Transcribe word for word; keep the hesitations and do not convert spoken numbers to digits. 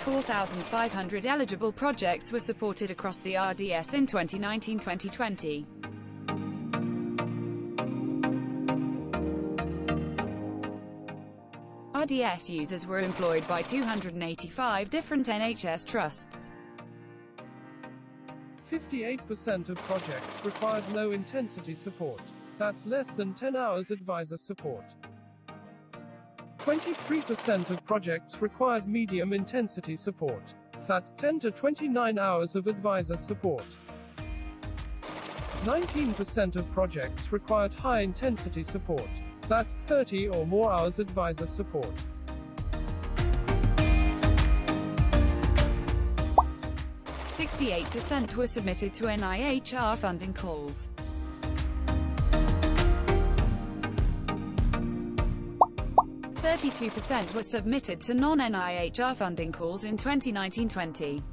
four thousand five hundred eligible projects were supported across the R D S in twenty nineteen to twenty twenty. R D S users were employed by two hundred eighty-five different N I H R trusts. fifty-eight percent of projects required low-intensity support. That's less than ten hours advisor support. twenty-three percent of projects required medium-intensity support. That's ten to twenty-nine hours of advisor support. nineteen percent of projects required high-intensity support. That's thirty or more hours advisor support. sixty-eight percent were submitted to N I H R funding calls. thirty-two percent were submitted to non-N I H R funding calls in twenty nineteen to twenty.